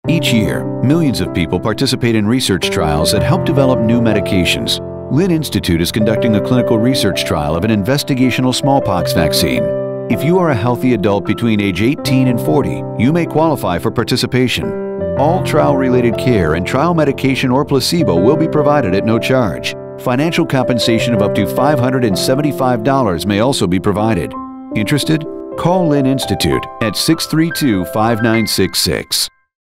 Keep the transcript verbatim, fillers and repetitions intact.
Each year, millions of people participate in research trials that help develop new medications. Lynn Institute is conducting a clinical research trial of an investigational smallpox vaccine. If you are a healthy adult between age eighteen and forty, you may qualify for participation. All trial-related care and trial medication or placebo will be provided at no charge. Financial compensation of up to five hundred seventy-five dollars may also be provided. Interested? Call Lynn Institute at six three two, five nine six six.